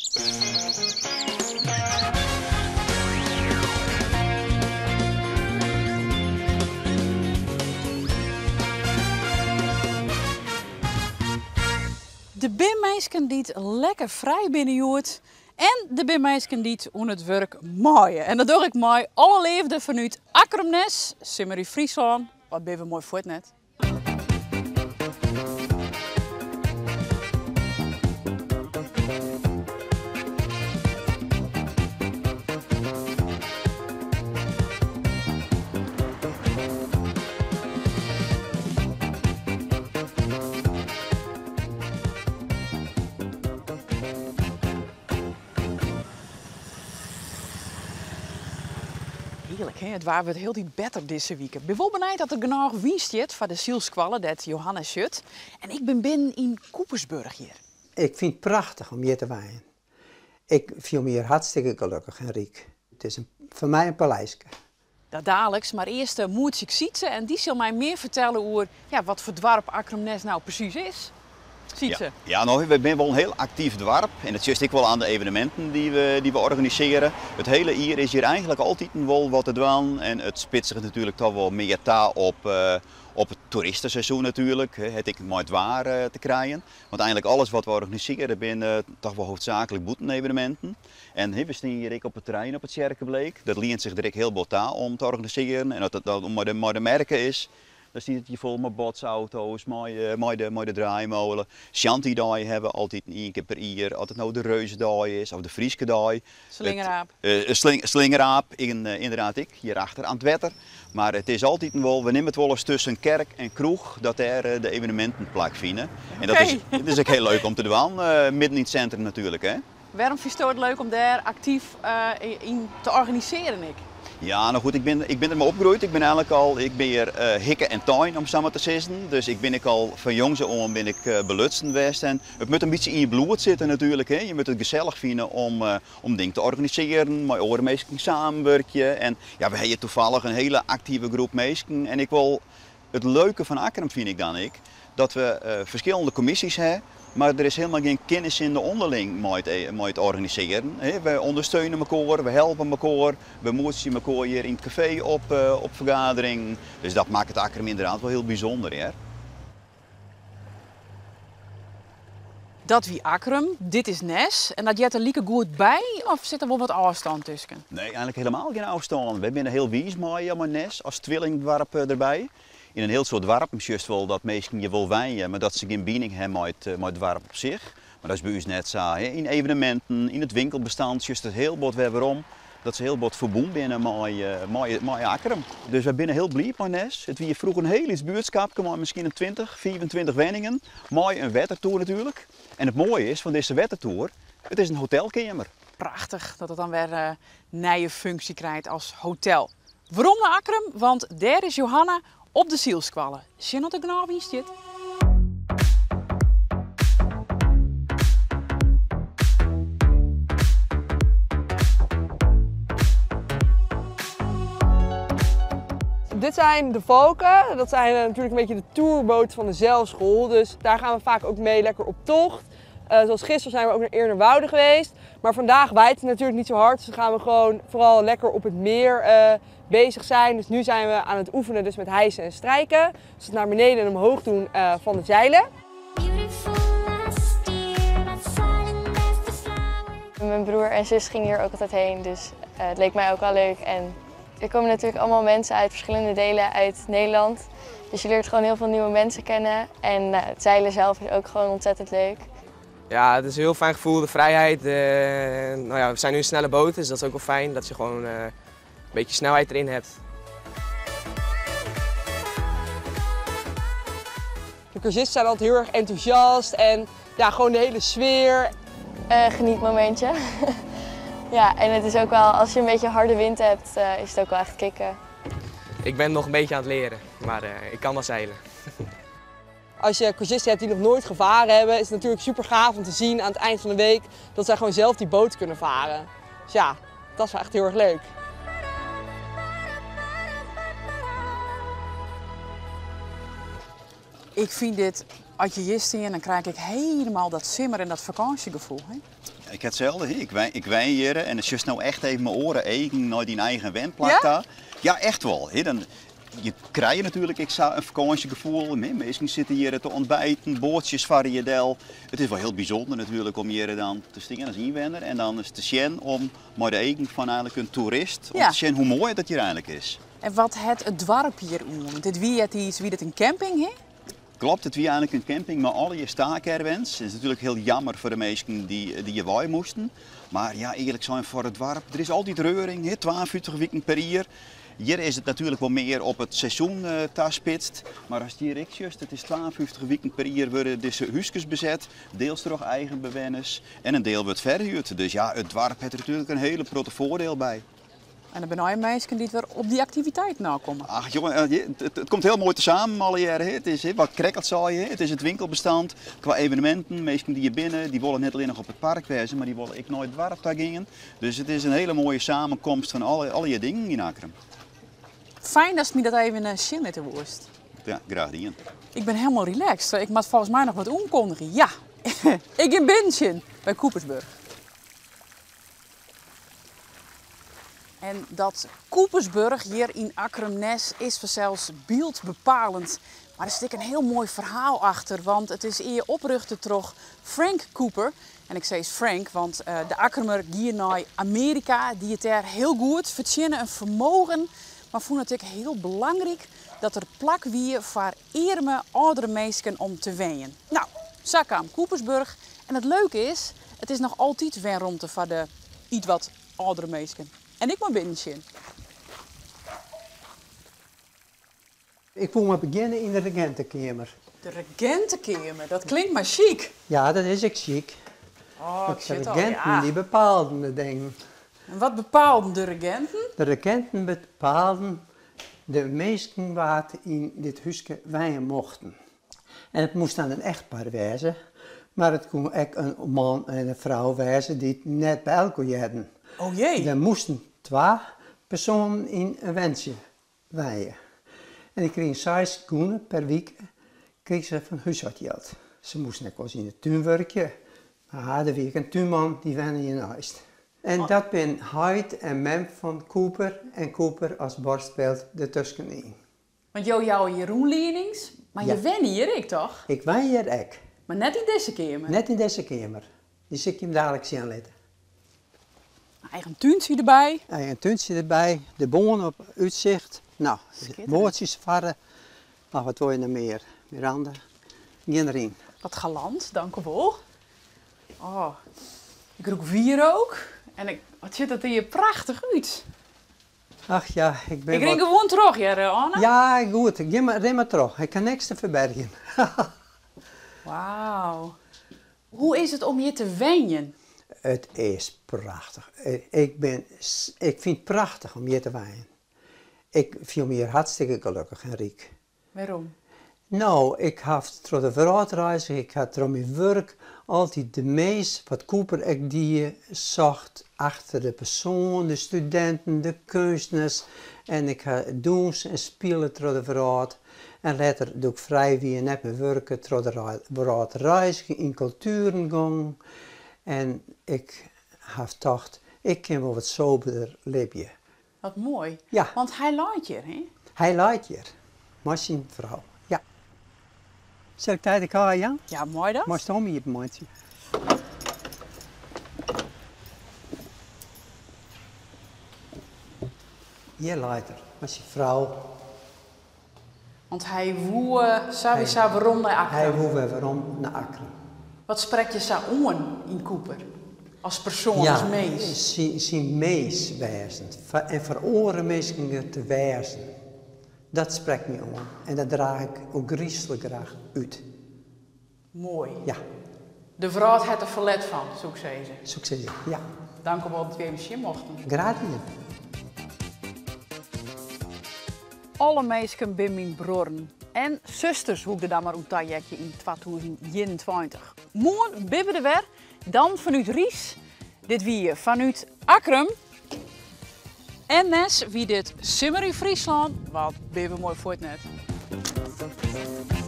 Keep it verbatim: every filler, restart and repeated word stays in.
De bimmeisken die het lekker vrij binnenjoert en de bimmeisken die het aan het werk maaien. En dat doe ik mooi alle leefden vanuit Akrumnes, Simmerie Friesland. Wat ben we mooi voor het net. Heerlijk, hè? Het waar wordt heel die beter deze week. Ik ben wel benieuwd dat er genoeg winst is voor de zielskwallen, dat Johannes Schut. En ik ben binnen in Koepersburg hier. Ik vind het prachtig om hier te wonen. Ik voel me hier hartstikke gelukkig en rijk. Het is een, voor mij een paleisje. Dat dadelijk, maar eerst uh, moet ik zitten en die zal mij meer vertellen over ja, wat voor dorp Akrumnes nou precies is. Ziet ze? Ja, ja nou, we zijn wel een heel actief dorp en dat zie ik wel aan de evenementen die we, die we organiseren. Het hele jaar is hier eigenlijk altijd wel wat te doen en het spitst zich natuurlijk toch wel meer ta op, uh, op het toeristenseizoen natuurlijk, het ik mooi waar uh, te krijgen. Want eigenlijk alles wat we organiseren binnen toch wel hoofdzakelijk boetenevenementen. En he, we staan hier ook op het terrein op het Sjerkenbleek. Dat leent zich direct heel wat ta om te organiseren en dat het dat maar de, maar de merken is. Dan zie je het hier vol met botsauto's, mooie, mooie, mooie draaimolen. Shanty-dag hebben we altijd één keer per jaar. Altijd nou de Reuzendag is of de Frieske dag. Slingeraap. Uh, sling, slingeraap, in, uh, inderdaad ik, hierachter aan het wetter. Maar het is altijd wel, we nemen het wel eens tussen kerk en kroeg dat er uh, de evenementen plaatsvinden. En dat is, dat is ook heel leuk om te doen, uh, midden in het centrum natuurlijk. Hè. Waarom vind je het leuk om daar actief uh, in te organiseren? Ik? Ja, nou goed, ik ben, ik ben er maar opgegroeid. Ik ben eigenlijk al, ik ben hier uh, hikken en tuin om samen te zitten. Dus ik ben ik al van jongs aan ben ik uh, belutsen geweest. En het moet een beetje in je bloed zitten natuurlijk. Hè. Je moet het gezellig vinden om, uh, om dingen te organiseren, met andere mensen samenwerken. En ja, we hebben toevallig een hele actieve groep mensen. En ik wil, het leuke van Akrum vind ik dan ik, dat we uh, verschillende commissies hebben. Maar er is helemaal geen kennis in de onderling met te organiseren. We ondersteunen elkaar, we helpen elkaar, we moesten elkaar hier in het café op, uh, op vergadering. Dus dat maakt het Akrum inderdaad wel heel bijzonder. Hè? Dat wie Akrum, dit is Nes. En dat jij er lieke goed bij of zit er wel wat afstand tussen? Nee, eigenlijk helemaal geen afstand. We zijn heel wies mooi aan Nes als tweelingdorp erbij. In een heel soort dorp, misschien wel dat mensen je wil wijnen, maar dat ze geen binding hebben met, met het dorp op zich. Maar dat is bij ons net zo. Hè. In evenementen, in het winkelbestand, juist het heel wat we waarom. Dat ze heel wat verbonden binnen met Akrum. Dus we zijn heel blij met Nes. Het was vroeger een heel iets buurtschap, maar misschien een twintig, vierentwintig woningen. Mooi een wettertour natuurlijk. En het mooie is van deze wettertour, het is een hotelkamer. Prachtig dat het dan weer een nieuwe functie krijgt als hotel. Waarom naar Akrum? Want daar is Johanna op de zielskwallen. Zie je nog wie zit? Dit zijn de Valken. Dat zijn uh, natuurlijk een beetje de tourboot van de zeilschool. Dus daar gaan we vaak ook mee lekker op tocht. Uh, zoals gisteren zijn we ook naar Eernewoude geweest. Maar vandaag waait het natuurlijk niet zo hard. Dus dan gaan we gewoon vooral lekker op het meer uh, bezig zijn. Dus nu zijn we aan het oefenen dus met hijsen en strijken. Dus het naar beneden en omhoog doen uh, van de zeilen. Mijn broer en zus gingen hier ook altijd heen. Dus uh, het leek mij ook wel leuk. En er komen natuurlijk allemaal mensen uit verschillende delen uit Nederland. Dus je leert gewoon heel veel nieuwe mensen kennen. En uh, het zeilen zelf is ook gewoon ontzettend leuk. Ja, het is een heel fijn gevoel, de vrijheid. Uh, nou ja, we zijn nu een snelle boot, dus dat is ook wel fijn dat je gewoon uh, een beetje snelheid erin hebt. De cursisten zijn altijd heel erg enthousiast en ja, gewoon de hele sfeer. Uh, genietmomentje. Ja, en het is ook wel, als je een beetje harde wind hebt, uh, is het ook wel echt kicken. Ik ben nog een beetje aan het leren, maar uh, ik kan wel zeilen. Als je cursisten hebt die nog nooit gevaren hebben, is het natuurlijk super gaaf om te zien aan het eind van de week dat zij gewoon zelf die boot kunnen varen. Dus ja, dat is wel echt heel erg leuk. Ik vind dit, als je hier staat, dan krijg ik helemaal dat simmer en dat vakantiegevoel. Hè? Ik heb hetzelfde. Ik wijn, ik wijn hier en als je nou echt even mijn oren eigen naar die eigen wendplak daar. Ja? Ja, echt wel. He, dan, je krijgt natuurlijk ik zou een vakantiegevoel. Mensen zitten hier te ontbijten, boordjes van je del. Het is wel heel bijzonder natuurlijk om hier dan te stingen als inwender. En dan is het te zien om maar de eigen van eigenlijk een toerist. Om Ja. te zien hoe mooi dat hier eigenlijk is. En wat het het dorp hier om? Want dit wie het is, wie het een camping hè? Klopt, het was eigenlijk een camping met alle je staakerwens. Het is natuurlijk heel jammer voor de mensen die, die je waai moesten. Maar ja, eerlijk zijn voor het dorp, er is altijd reuring, hè, tweeënveertig weken per jaar. Hier is het natuurlijk wel meer op het seizoen uh, taspitst. Maar als die riks just, het is tweeënveertig weken per jaar worden deze huisjes bezet. Deels door eigen bewoners en een deel wordt verhuurd. Dus ja, het dorp heeft er natuurlijk een hele grote voordeel bij. En er zijn mensen die weer op die activiteit nakomen. Ach jongen, het, het, het komt heel mooi tezamen alle jaren. Het is wat Krekkelt zei je, het is het winkelbestand qua evenementen. Mensen die hier binnen, die willen net alleen nog op het park wezen, maar die willen ik nooit het dorp daar gingen. Dus het is een hele mooie samenkomst van alle, alle je dingen in Akrum. Fijn dat je me dat even uh, zien met de worst. Ja, graag gedaan. Ik ben helemaal relaxed. Ik moet volgens mij nog wat aankondigen. Ja, ik in Bintje bij Koepersburg. En dat Koepersburg hier in Akrumnes is vanzelfs beeldbepalend. Maar er zit een heel mooi verhaal achter, want het is eer oprichter toch Frank Cooper. En ik zeg Frank, want uh, de Akrumer die naar Amerika, die het daar heel goed verdienen een vermogen. Maar vond het ook heel belangrijk dat er plak wie voor arme oudere mensen om te wennen. Nou, zo kwam Koepersburg. En het leuke is, het is nog altijd weenruimte voor de iets wat oudere mensen. En ik moet binnen. Ik wil maar beginnen in de regentenkamer. De regentenkamer, dat klinkt maar chic. Ja, dat is ik chic. Oh, De ik zit al, regenten ja. die bepaalden de dingen. En wat bepaalden de regenten? De regenten bepaalden de meesten wat in dit huisje wij mochten. En het moest dan een echtpaar wezen, maar het kon ook een man en een vrouw wezen die het net bij elkaar hadden. Oh jee. Er moesten twee personen in een wensje wijden. En die kregen zes schoenen per week kreeg ze van huishoudgeld. Ze moesten ook wel eens in de tuin werken, maar hadden weer een tuinman die wennen in huis. En dat ben Hyde en Mem van Cooper en Cooper als borstbeeld ertussenin. Want jou jou Jeroen Leerlings, maar Ja. je wen hier ik toch? Ik wijn hier ook, Maar net in deze kamer. net in deze kamer. Die zie ik hem dadelijk zien letten. Eigen tuintje erbij. En een tuintje erbij, de bomen op uitzicht. Nou, Schitterend. woordjes varren. Nou, wat wil je nou meer? Miranda, geen erin. Wat galant, dank u wel. Oh, ik rook vier ook. En ik, wat ziet dat er hier prachtig uit. Ach ja, ik ben Ik ring wat... gewoon terug, ja, Anne? Ja, goed. Geef maar, ren maar terug. Ik kan niks te verbergen. Wauw. Hoe is het om hier te wennen? Het is prachtig. Ik, ben, ik vind het prachtig om hier te wijnen. Ik voel me hier hartstikke gelukkig en rijk. Waarom? Nou, ik heb door de vooruitreizen, ik had door mijn werk altijd de meest wat Cooper ik die zocht achter de persoon, de studenten, de kunstenaars. En ik ga doen en spelen door de vooruit. En later doe ik vrij wie net mijn werken door de vooruitreizen, in culturen gaan. En ik heb gedacht, ik kan wel wat soberder leven. Wat mooi. Ja. Want hij laat je, hè? Hij laat hier, maar zijn vrouw. Ja. Zal ik tijd gaan, Jan? Ja, mooi dat. Maar stom hier op mondje. Hier later, met zijn vrouw. Want hij woe, uh, zou je zou waarom naar Akrum? Hij hoeft weer waarom naar Akrum. Wat spreek je zo aan in Cooper? Als persoon, als mees? zijn, zijn mees wezen. En voor oren mensen te wezen. Dat spreekt me aan. En dat draag ik ook griezelig graag uit. Mooi. Ja, De vrouw had er verlet van, zou ik zeggen. succes. Ja, Dank u wel dat we even zien mochten. graag gedaan. Alle meisken bij mijn broeren en zusters hoekde daar maar een tajekje in tweeduizend eenentwintig. Morgen bibben we weer, dan vanuit Ries, dit wie vanuit Akrum. En nes wie dit Simmer in Friesland, wat bibben mooi voor het net.